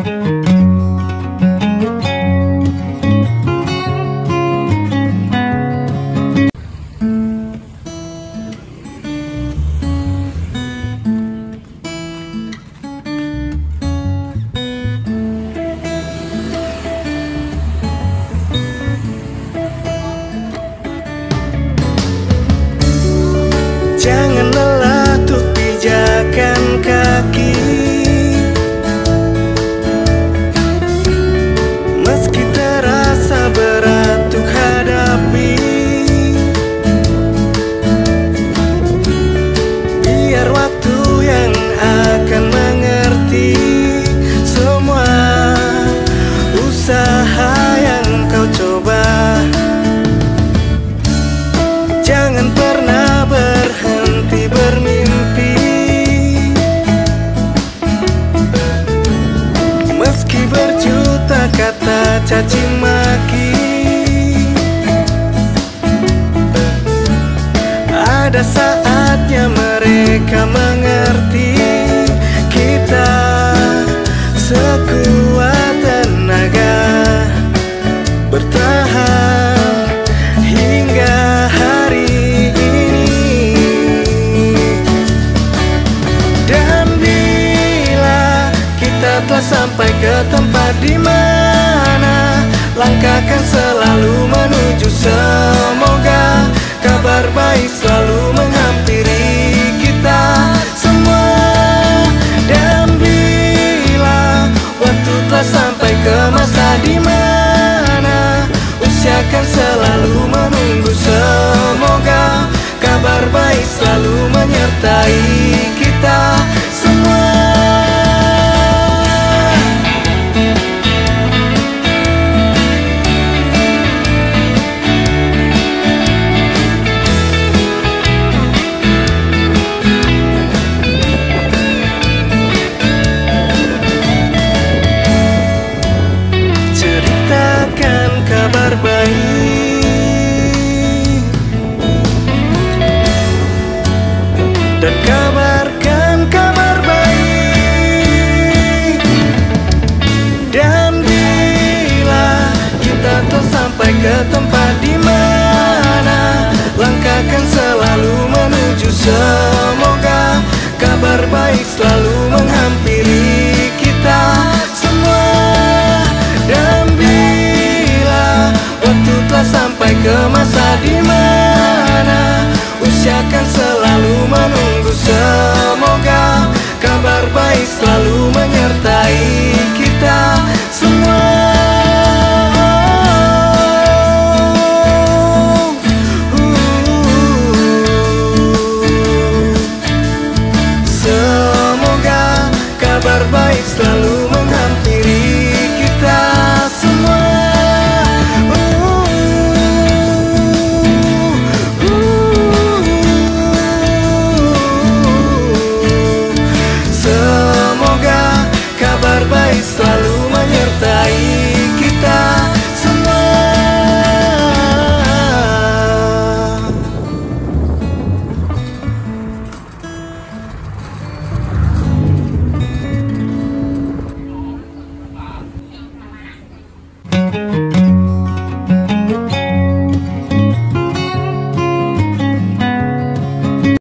Jangan lelah untuk pijakan kaki, meski terasa berat untuk hadapi. Biar waktu yang akan mengerti semua usaha yang kau coba. Jangan pernah berhenti bermimpi, meski berjuta kata caci maki. Ada saatnya mereka mengerti kita sekuat tenaga bertahan hingga hari ini. Dan bila kita telah sampai ke tempat di mana, langkahkan selalu menuju, semoga kabar baik selalu menghampiri kita semua. Dan bila waktu telah sampai ke masa di mana usia akan selalu menunggu, semoga kabar baik selalu menyertai.